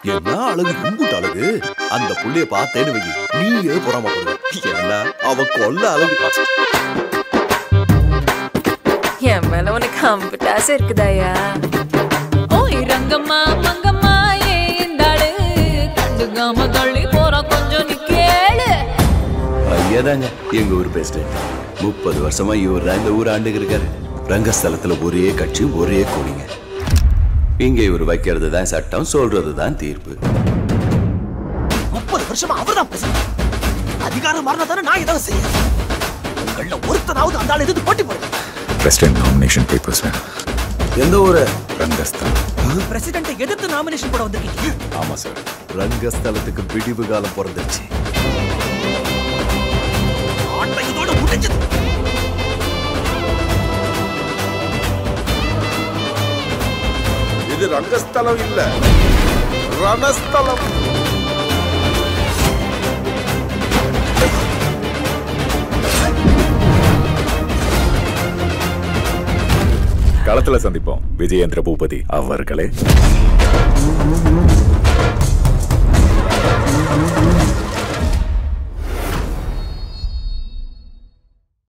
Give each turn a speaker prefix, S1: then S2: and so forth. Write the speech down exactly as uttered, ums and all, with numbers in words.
S1: என்ன அழகு, கும்புட்டு அழகு. அந்த புள்ளைய பார்த்தேன்னு வை, நீயே பொறாமப்படுவ. ஏன்னா அவ கொல்ல அழகு.
S2: என் மேல உனக்கு அம்பிட்டு ஆசை இருக்குதாயா?
S3: ஓய் ரங்கம்மா மங்கம்மா ஏந்தாடு கண்டுகாம தள்ளி போற கொஞ்சம் நீ கேளு.
S1: ஐயாதாங்க எங்க ஊர் பிரசிடென்ட். முப்பது வருஷமா இவர் இந்த ஊர் ஆண்டுக்கு இருக்காரு. ரங்கஸ்தலத்துல ஒரே கட்சி ஒரே கொடிங்க. இங்க இவர் வைக்கிறது தான் சட்டம், சொல்றது தான் தீர்ப்பு.
S4: முப்பது வருஷமா அவர் தான் பிரசிடென்ட். அதிகாரம் மாறினதானே நான் ஏதாவது செய்ய. உங்கள ஒருத்தனாவது அந்த ஆள் எதிர்த்து போட்டி போடுங்க.
S5: பிரசிடென்ட் நாமினேஷன் பேப்பர்ஸ் வேணும்.
S1: எந்த ஊரு?
S5: ரங்கஸ்தலம்.
S4: பிரசிடென்ட்டை எதிர்த்து நாமினேஷன் போட வந்திருக்கீங்க?
S5: ஆமா சார்.
S1: ரங்கஸ்தலத்துக்கு விடிவு காலம் பிறந்துருச்சு.
S4: இதோட முடிஞ்சது.
S6: இது ரங்கஸ்தலம் இல்ல, ரணஸ்தலம்.
S5: களத்துல சந்திப்போம் விஜயேந்திர பூபதி அவர்களே.